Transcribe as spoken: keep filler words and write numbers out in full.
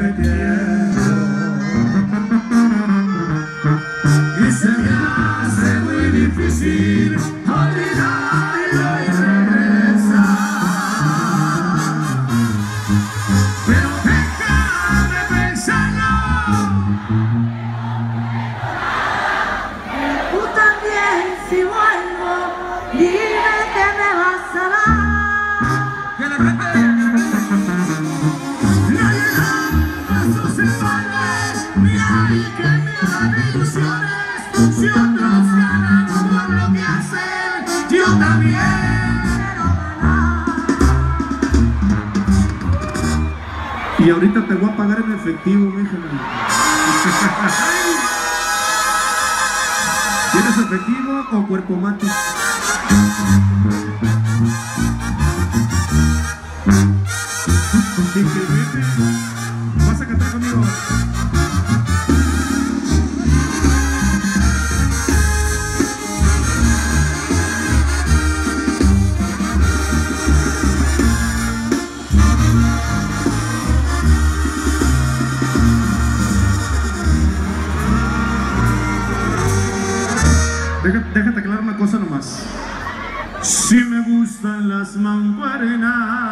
repitiendo. Y se me hace muy difícil olvidarlo y regresar. Pero déjame pensarlo. Tú también, si vuelvo, dime que me vas a dar. Que la gente nadie da sus iguales, ni hay que mirar ilusiones. Si otros ganan por lo que hacen, yo también quiero ganar. Y ahorita te voy a pagar en efectivo, mija. ¿Tienes efectivo o cuerpo mate? Vas a cantar conmigo. Deja, déjate aclarar una cosa nomás. Si me gustan las mancuernas,